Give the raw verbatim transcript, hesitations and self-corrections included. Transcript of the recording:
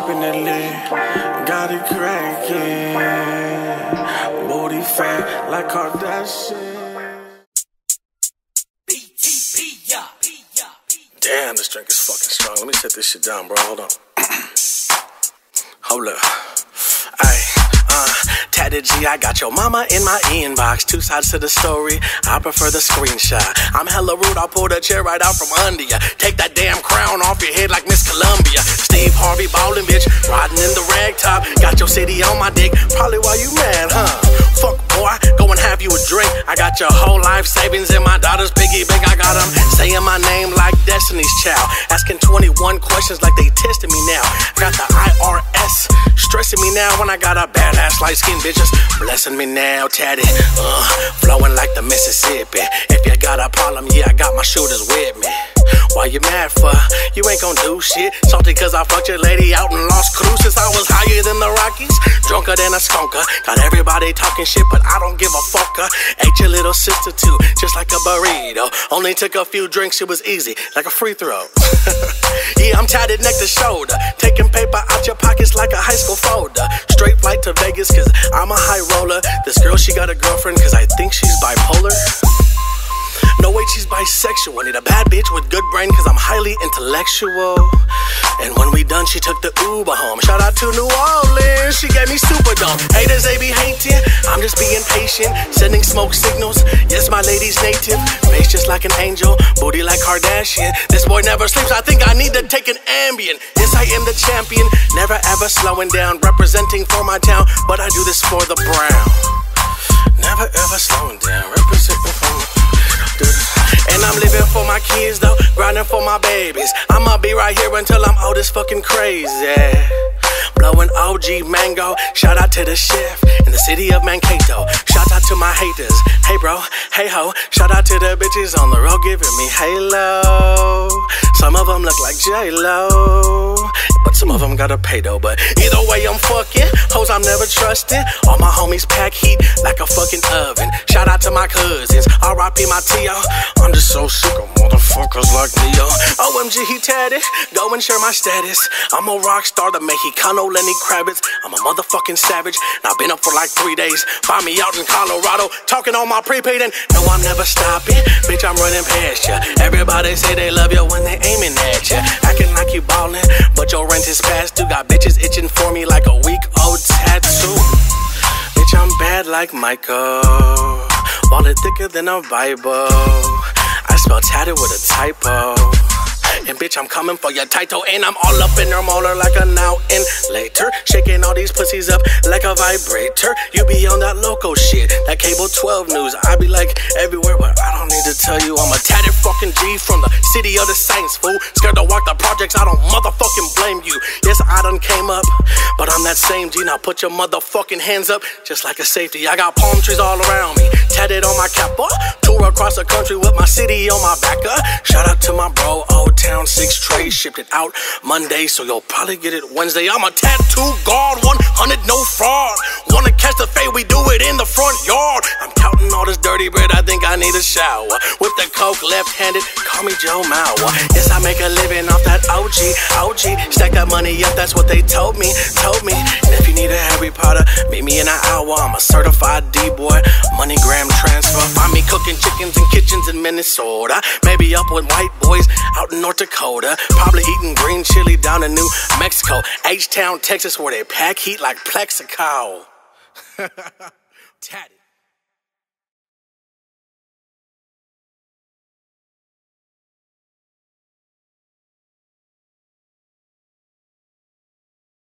popping that lit, got it cracking. Booty fat like Kardashian. Damn, this drink is fucking strong. Let me set this shit down, bro. Hold on. Hold up. Ay, uh, Tatted G, I got your mama in my inbox. Two sides to the story, I prefer the screenshot. I'm hella rude, I'll pull the chair right out from under ya. Take that damn crown off your head like Miss Columbia. Steve Harvey ballin', bitch, riding in the rag top. Got your city on my dick, probably why you mad, huh? Fuck boy, go and have you a drink. I got your whole life savings in my daughter's piggy bank. I got them saying my name like Destiny's Child, asking twenty-one questions like they testing me now. Got the I R S stressing me now when I got a badass light skin bitches blessing me now. Tatted, uh, flowing like the Mississippi. If you got a problem, yeah, I got my shooters with me. Why you mad for? You ain't gon' do shit. Salty cause I fucked your lady out in Las Cruces. I was higher than the Rockies, drunker than a skunker. Got everybody talking shit, but I don't give a fucker. Ate your little sister too, just like a burrito. Only took a few drinks, it was easy, like a free throw. Yeah, I'm tatted neck to shoulder, taking paper out your pockets like a high school folder. Straight flight to Vegas cause I'm a high roller. This girl, she got a girlfriend cause I think she's bipolar. No wait, she's bisexual. Need a bad bitch with good brain cause I'm highly intellectual. And when we done, she took the Uber home. Shout out to New Orleans, she gave me Superdome. Haters, they be hating, I'm just being patient. Sending smoke signals, yes my lady's native. Face just like an angel, booty like Kardashian. This boy never sleeps, I think I need to take an Ambien. Yes, I am the champion, never ever slowing down. Representing for my town, but I do this for the brown. Never ever slowing down, representing for my... And I'm living for my kids though, grinding for my babies. I'ma be right here until I'm old as fucking crazy. Blowing O G mango, shout out to the chef in the city of Mankato. Shout out to my haters, hey bro, hey ho. Shout out to the bitches on the road giving me halo. Some of them look like J Lo, but some of them gotta pay though. But either way I'm fucking, hoes I'm never trusting. All my homies pack heat like a fucking oven. Shout out to my cousins, R I P my T O. I'm just so sick of motherfuckers like Neo. O M G, he tatted, go and share my status. I'm a rock star, the Mexicano Lenny Kravitz. I'm a motherfucking savage, and I've been up for like three days. Find me out in Colorado, talking on my prepaid, and no, I'm never stopping. Bitch, I'm running past ya. Everybody say they love you when they aiming at ya. Acting like you ballin', but your rent is past due. Got bitches itching for me like a week-old tattoo. Bitch, I'm bad like Michael, wallet thicker than a Bible. I spell tatted with a typo. And bitch, I'm coming for your title. And I'm all up in her molar like a now and later. Shaking all these pussies up like a vibrator. You be on that loco shit, that cable twelve news. I be like everywhere, but I don't need to tell you I'm a tatted fucking G from the city of the saints, fool. Scared to walk the projects, I don't motherfucking blame you. Yes, I done came up, but I'm that same G. Now put your motherfucking hands up, just like a safety. I got palm trees all around me, tatted on my cap, uh, tour across the country with my city on my back, uh. Shout out to my bro, Old Town six Trade, shipped it out Monday, so you'll probably get it Wednesday. I'm a tattoo guard, one hundred, no fraud. Wanna catch the fade, we do it in the front yard. I'm counting all this dirty bread, I think I need a shower. With the coke left-handed, call me Joe Mauer. Yes, I make a living off that O G, O G. Stack that money up, that's what they told me, told me. And if you need a Harry Potter, meet me in an hour. I'm a certified D-boy, MoneyGram transfer. Find me cooking chickens in kitchens in Minnesota. Maybe up with white boys out in North Dakota. Probably eating green chili down in New Mexico. H-Town, Texas, where they pack heat like Plexico. Tatted.